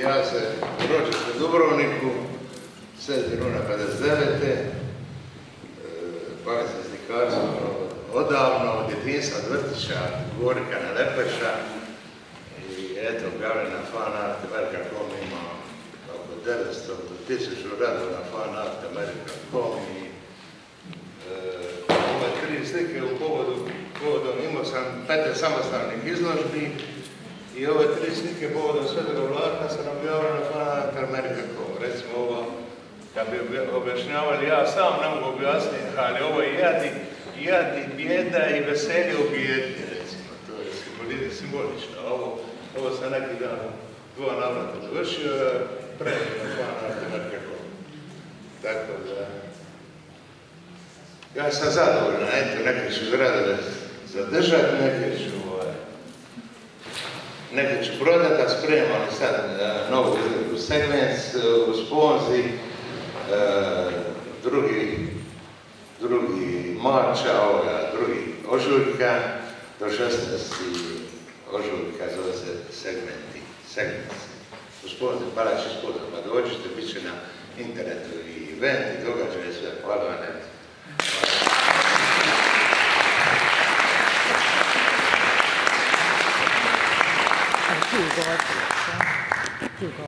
Ja se rođen u Dubrovniku, 7. rujna 59. Bavim se slikarstvom odavno, od djetinjstva, od vrtića, Gorika na Lepeša. I eto, objavljena fan art America.com ima oko 900 do 1000 radova na fan art America.com. Ove 3 slike u povodom imao sam 15 samostalnih izložbi i ove 3 slike povodom Svetog Vlaka sam objavio na fan art America.com. Recimo ovo, kad bi objašnjavali, ja sam ne mogu objasniti, ali ovo je jadi, bijeda i veselje u bijedi, recimo. To je simbolično. Ovo sam neki dan u 2 navrata završio, predivno na fan art America.com. Tako da... Ja sam zadovoljan, eto, neke ću radove zadržati, neke ću prodati, a spremam sad novu izgledu Segments u Sponzi, drugi marča, drugi ožujka, do 16. ožujka zove se Segments. U Sponzi, Palači Spoda, pa dođite, bit će na internetu i event i događaje sve, hvala vam. Thank you.